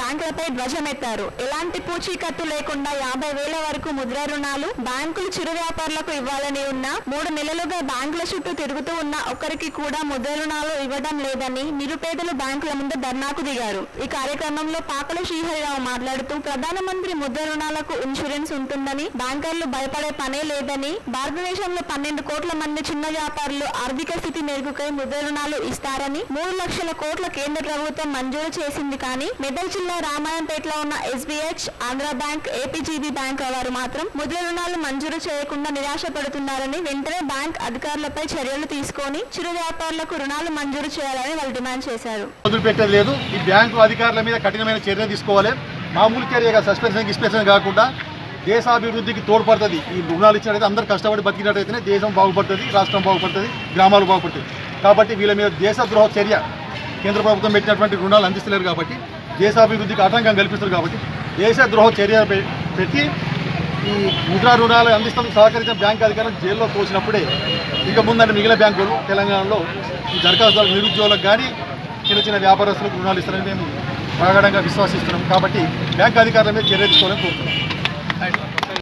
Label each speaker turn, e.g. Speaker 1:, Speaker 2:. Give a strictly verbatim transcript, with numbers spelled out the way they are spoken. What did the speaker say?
Speaker 1: బ్యాంకులపై ధ్వజమెత్తారు. ఎలాంటి పూచీకత్తు లేకుండా యాభై వేల వరకు ముద్ర రుణాలు బ్యాంకులు చిరు వ్యాపారులకు ఇవ్వాలని ఉన్న మూడు నెలలుగా బ్యాంకుల చుట్టూ తిరుగుతూ ఉన్న ఒక్కరికి కూడా ముద్ర రుణాలు ఇవ్వడం లేదని నిరుపేదలు బ్యాంకుల ముందు ధర్నాకు దిగారు. ఈ కార్యక్రమంలో పాకల శ్రీహరిరావు మాట్లాడుతూ ప్రధానమంత్రి ముద్ర రుణాలకు ఇన్సూరెన్స్ ఉంటుందని, బ్యాంకర్లు భయపడే పనే లేదని, భారతదేశంలో పన్నెండు కోట్ల మంది చిన్న వ్యాపారులు ఆర్థిక స్థితి మెరుగుకై ముద్ర రుణాలు ఇస్తారని, మూడు లక్షల కోట్ల కేంద్ర ప్రభుత్వం మంజూరు చేసింది కానీ మెదక్ జిల్లా రామాయంపేటలో ఉన్న SBH, Andhra bank, APGB bank వారు మాత్రం ముద్ర రుణాలు మంజూరు చేయకుండా నిరాశ పడుతున్నారని, వెంటనే బ్యాంక్ అధికారులపై చర్యలు తీసుకొని చిరు వ్యాపారులకు రుణాలు మంజూరు చేయాలని వాళ్ళు డిమాండ్ చేశారు.
Speaker 2: వదిలిపెట్టలేదు. ఈ బ్యాంకు అధికారుల మీద కఠినమైన చర్య తీసుకోవాలి. మామూలు చర్యగా సస్పెన్షన్ గిస్పెన్షన్ కాకుండా దేశాభివృద్ధికి తోడ్పడుతుంది. ఈ రుణాలు ఇచ్చినట్టయితే అందరూ కష్టపడి బతికినట్టయితేనే దేశం బాగుపడుతుంది, రాష్ట్రం బాగుపడుతుంది, గ్రామాలు బాగుపడుతుంది. కాబట్టి వీళ్ళ మీద దేశద్రోహ చర్య కేంద్ర ప్రభుత్వం పెట్టినటువంటి రుణాలు అందిస్తలేరు కాబట్టి, దేశాభివృద్ధికి ఆటంకం కల్పిస్తారు కాబట్టి దేశద్రోహ చర్య పెట్టి ఈ ముద్రా రుణాలు అందిస్తానికి సహకరించిన బ్యాంక్ అధికారులు జైల్లో తోసినప్పుడే ఇక ముందంటే మిగిలిన బ్యాంకులు తెలంగాణలో ఈ దరఖాస్తుదారు నిరుద్యోగులకు కానీ చిన్న చిన్న వ్యాపారస్తులకు రుణాలు ఇస్తారని మేము ప్రగాఢంగా విశ్వసిస్తున్నాం. కాబట్టి బ్యాంక్ అధికారుల మీద చర్య తీసుకోవాలని కోరుతున్నాం.